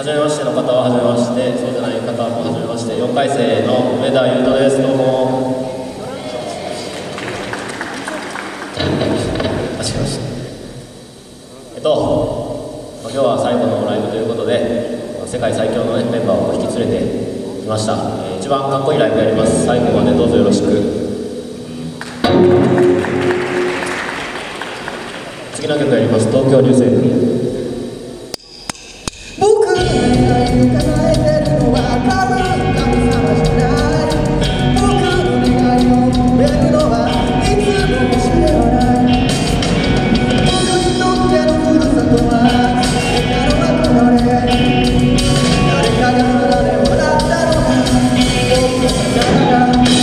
はじめましての方ははじめまして、そうじゃない方もはじめまして、4回生の上田優斗です。どうも。あ、違いました。今日は最後のライブということで、世界最強の、メンバーを引き連れてきました。一番かっこいいライブやります。最後までどうぞよろしく。次の曲やります。東京流星群。 僕の願いを叶えてるのは多分神様じゃない。僕の願いを止めるのはいつも星ではない。僕にとってのふるさとは誰かの憧れ、誰かが鼻で笑ったのが僕の宝だ。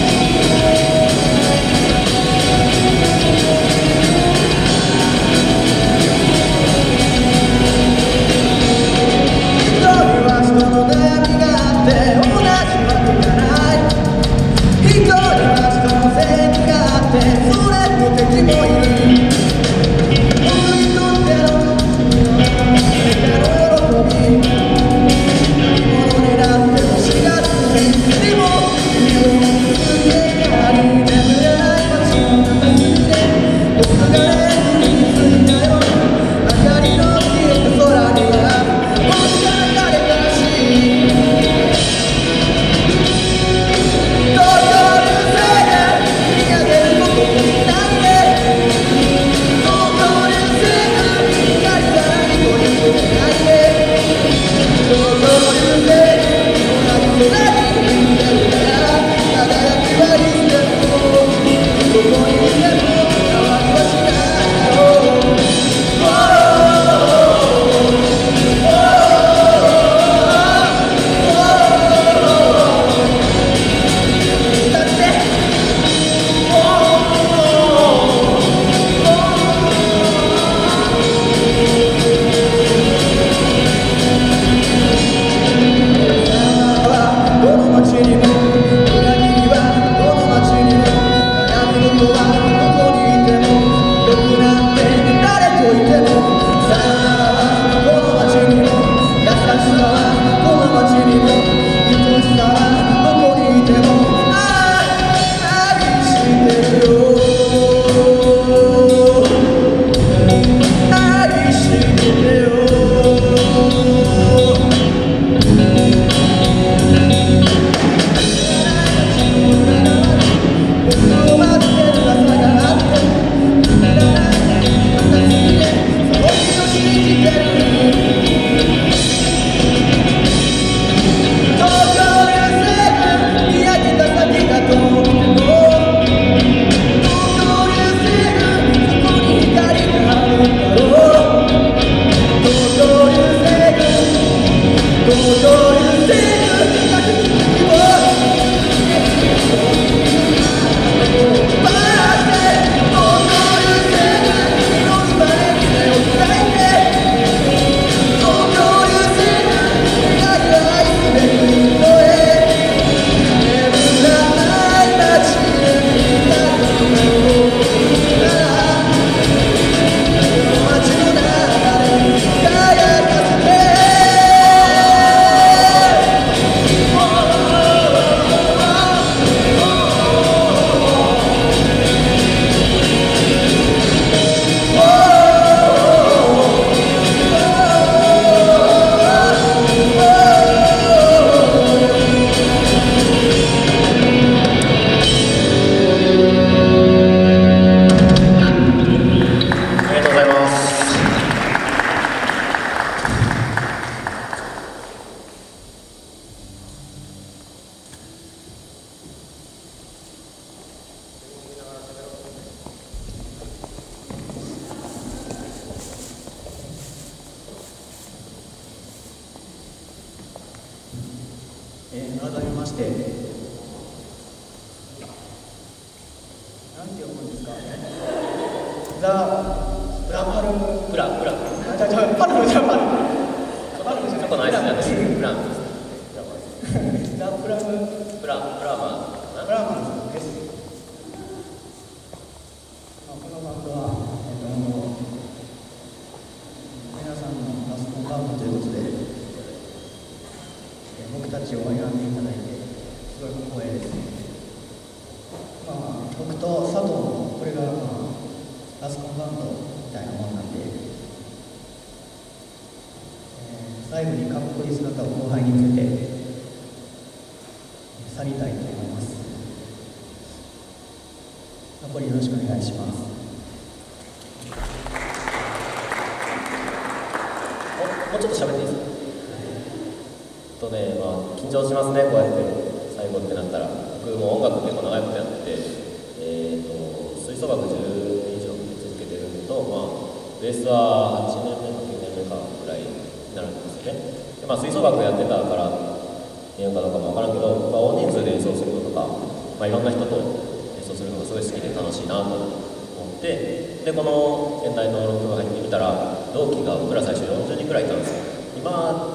改めまして、なんて読むんですか？ザ・プラパルム、 プラパルムじゃパルムじゃパルム。パルムじゃちょっとナイスなんです。プラム。 ザ・プラム、 プラマン。 プラマンです。このバンドは皆さんのラストカードということで。 僕たちを選んでいただいてすごい光栄です。僕と佐藤のこれがラスコンバンドみたいなもんなんで、最後にかっこいい姿を後輩に見せて去りたいと思います。残りよろしくお願いします。 もうちょっと喋っていいですか。緊張しますね、こうやって最後ってなったら。僕も音楽結構長いことやってて、吹奏楽10年以上続けてるのと、ベースは8年目か9年目かぐらいになるんですよね。で吹奏楽やってたからっていうかどうかも分からんけど、大人数で演奏するのとか、いろんな人と演奏するのがすごい好きで楽しいなと思って、でこの現代のロックが入ってみたら、同期が僕ら最初40人ぐらいいたんですよ。今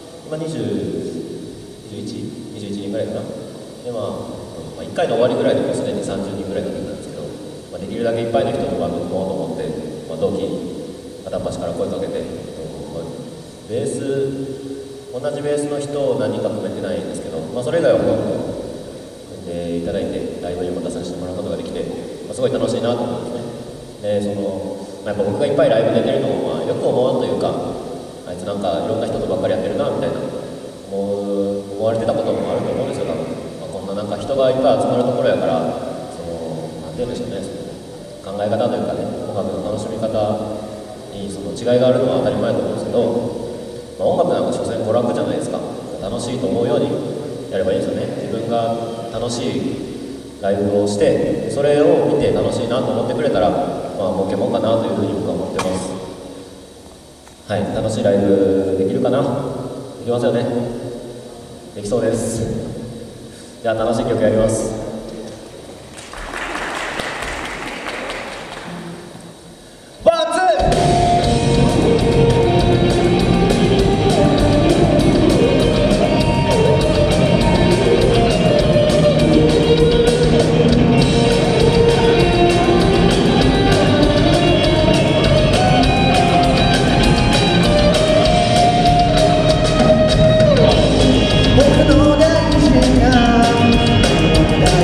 21人ぐらいかな。で1回の終わりぐらいでもうすでに30人ぐらいだったんですけど、できるだけいっぱいの人とバンド組もうと思って、同期に片っ端から声かけて、ベース同じベースの人を何人か組めてないんですけど、それ以外はほとんど組んでいただいてライブにも出させてもらうことができて、すごい楽しいなと思うんですね。でやっぱ僕がいっぱいライブ出てるのも、よく思うというか、あいつなんかいろんな人とばっかりやってるなみたいな思われてたこともあると思うんですよ、多分。こんななんか人がいっぱい集まるところやから、なんて言うんでしょうね、考え方というかね、音楽の楽しみ方に違いがあるのは当たり前だと思うんですけど、音楽なんか所詮娯楽じゃないですか。楽しいと思うようにやればいいんですよね。自分が楽しいライブをして、それを見て楽しいなと思ってくれたら、儲けもんかなというふうに僕は思ってます。はい、楽しいライブできるかな。できますよね。できそうです。じゃあ楽しい曲やります。 僕の大事な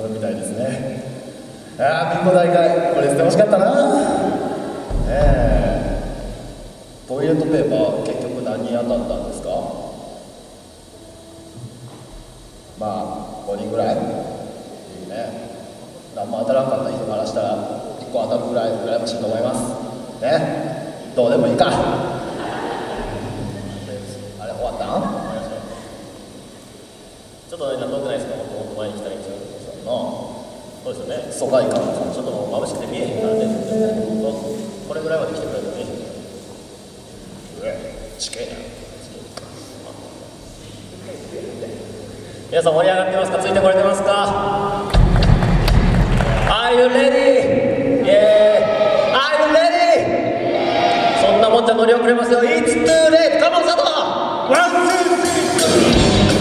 るみたいですね。ビンゴ大会これ捨てほしかったな。トイレットペーパー結局何に当たったんですか？まあ5人ぐらいいいね。何も当たらんかった人からしたら1個当たるぐらい羨ましいと思いますね。どうでもいいか。あれ終わったん？ちょっと遠くないですか？もっと前に来たらいいんですよ。そうですよね。疎外感ちょっともう眩しくて見えへんからね。これぐらいまで来てくれるとね。地形な。皆さん盛り上がってますか？ついてこれてますか？ Are you ready? Yeah. Are you ready? そんなもんじゃ乗り遅れますよ。It's too late. Come on, 佐藤。One, two, three.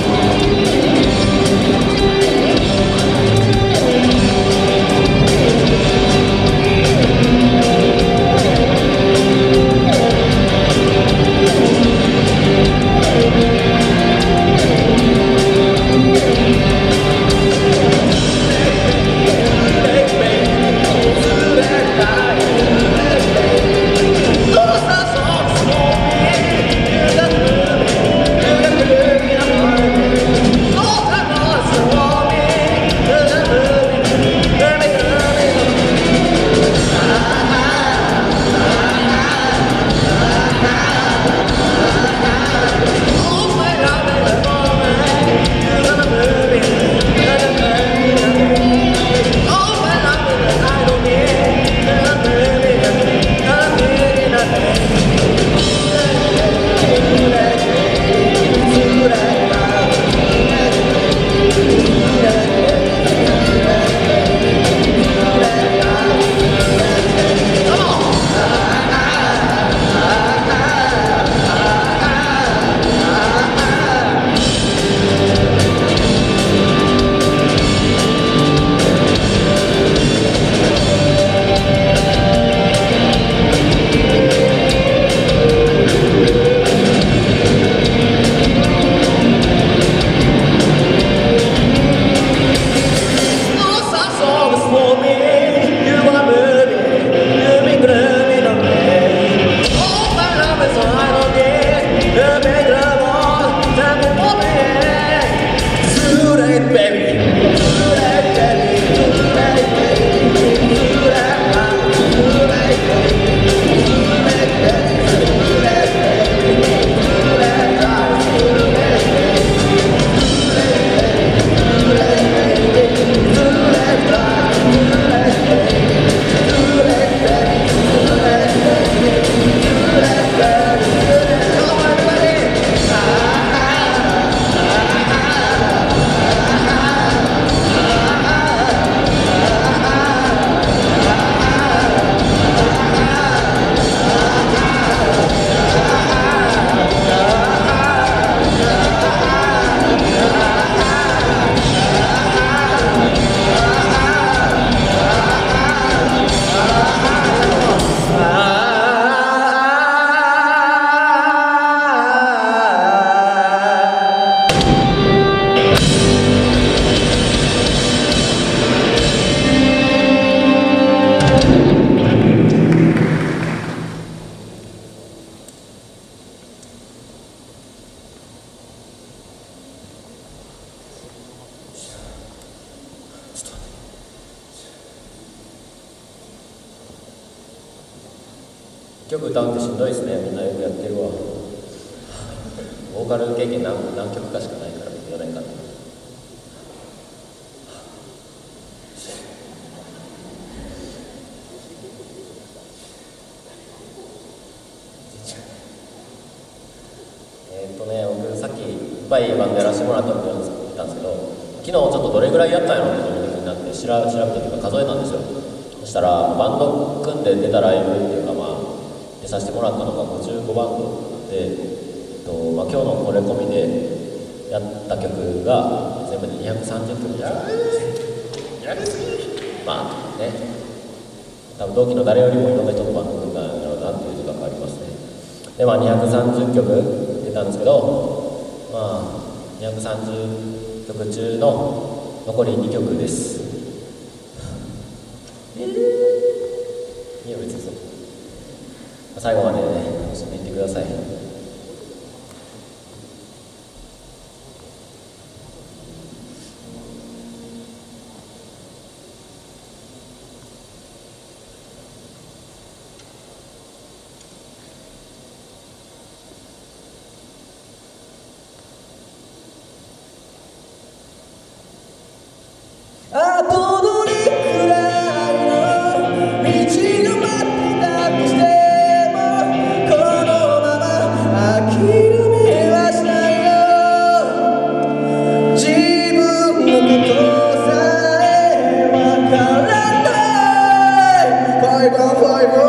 曲歌うってしんどいですね。みんなよくやってるわ。ボーカル経験何曲かしかないから4年間で。僕さっきいっぱいバンドやらせてもらったって言ったんですけど、昨日ちょっとどれぐらいやったんやろって自分的になって調べたというか数えたんですよ。そしたらバンド組んで出たライブっていうか出させてもらったのが55バンドで、今日のこれ込みでやった曲が全部で230曲やりすぎ。多分同期の誰よりもいろんな人とバンド組んだんだろうなっていう自覚がありますね。で230曲出たんですけど、230曲中の残り2曲です。 最後まで楽しんでいってください。 あとどれくらいの道が待ってたとしてもこのまま諦めはしないよ。自分のことさえわからないファイバーファイバー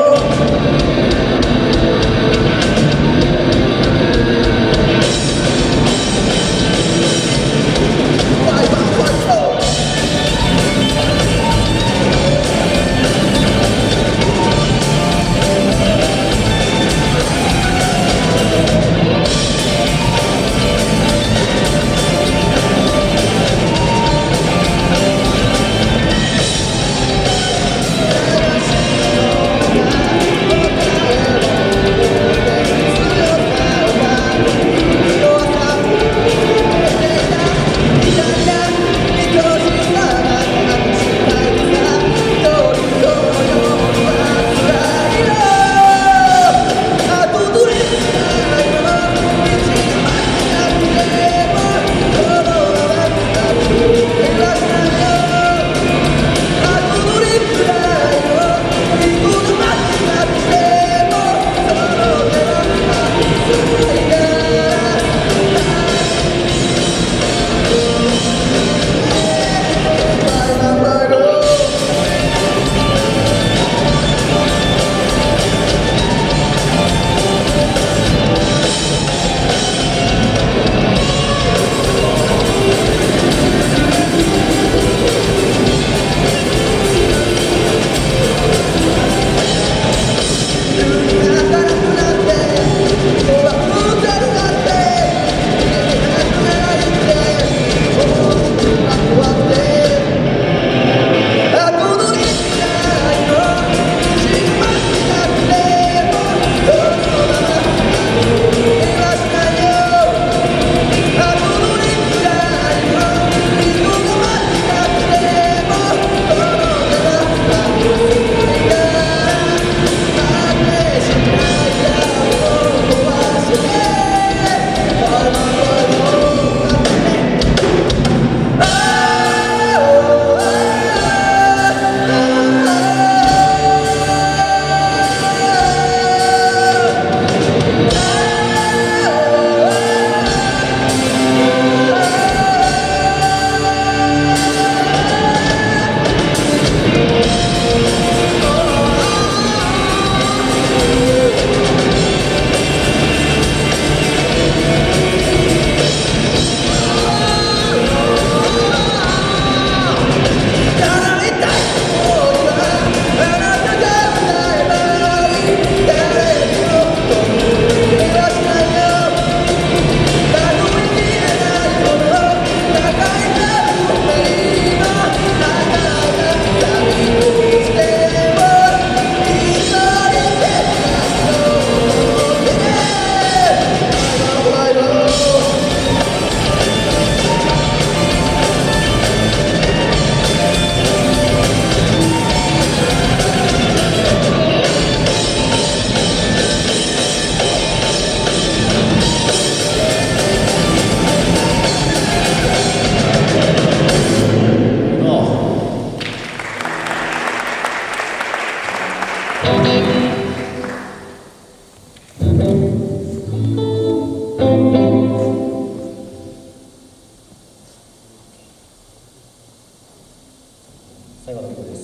最後の曲です。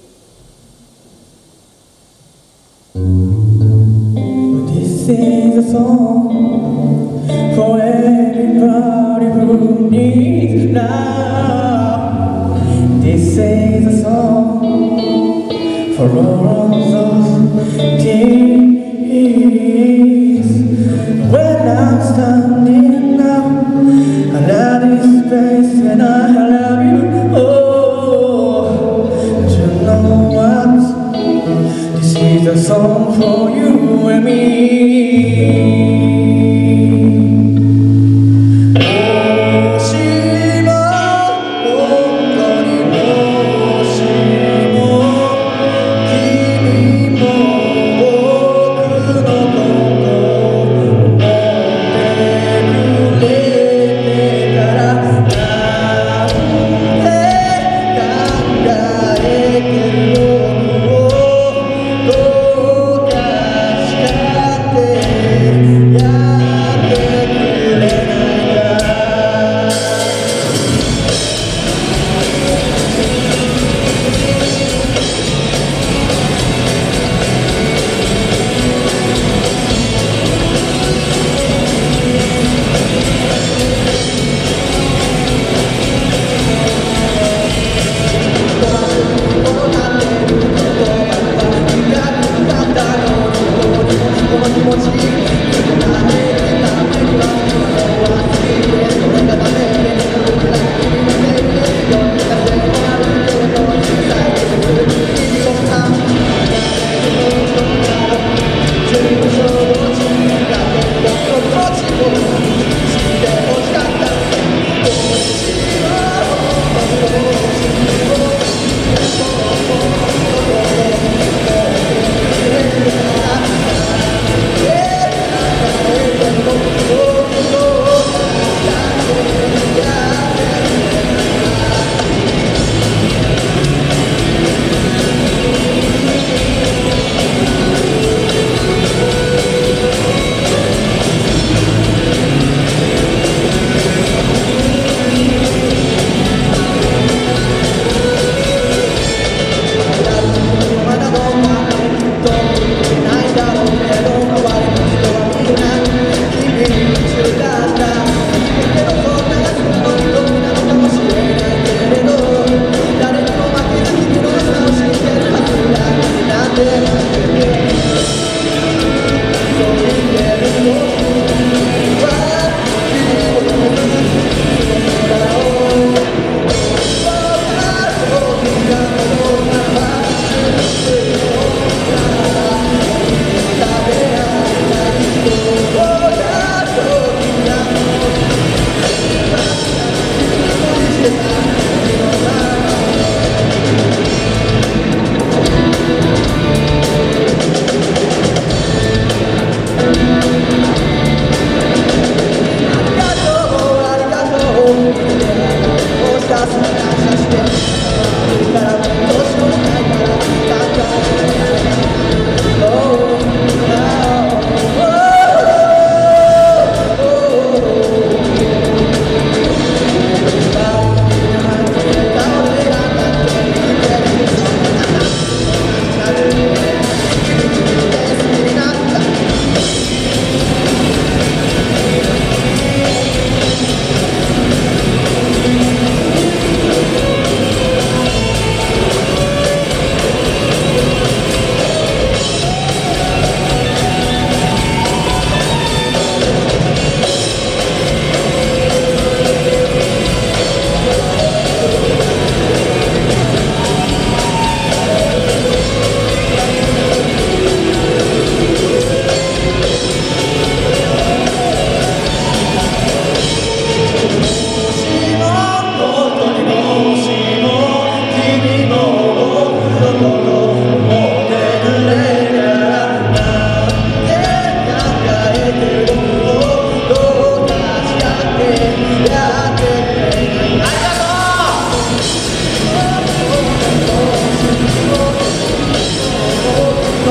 This is a song for everybody who needs love. This is a song for all those tears. When I'm standing now, I love this place and I love you. Oh, do you know what? This is a song for you.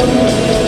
よ